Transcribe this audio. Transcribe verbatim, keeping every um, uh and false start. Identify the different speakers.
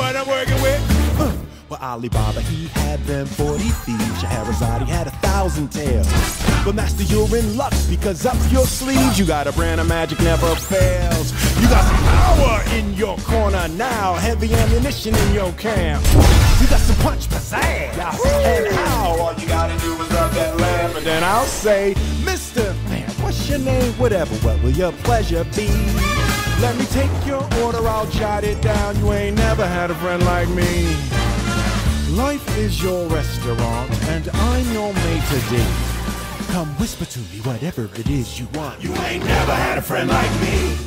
Speaker 1: what I'm working with?
Speaker 2: Uh, well, Alibaba, he had them forty thieves. Scheherazade, he had a thousand tales. But master, you're in luck, because up your sleeves you got a brand of magic never fails. You got some power in your corner now, heavy ammunition in your camp. You got some punch, pizzazz, and how all you gotta do is rub that lamp. And then I'll say, Mister Man, what's your name? Whatever, what will your pleasure be? Let me take your order, I'll jot it down. You ain't never had a friend like me. Life is your restaurant, and I'm your maitre d'. Come whisper to me whatever it is you want.
Speaker 1: You ain't never had a friend like me.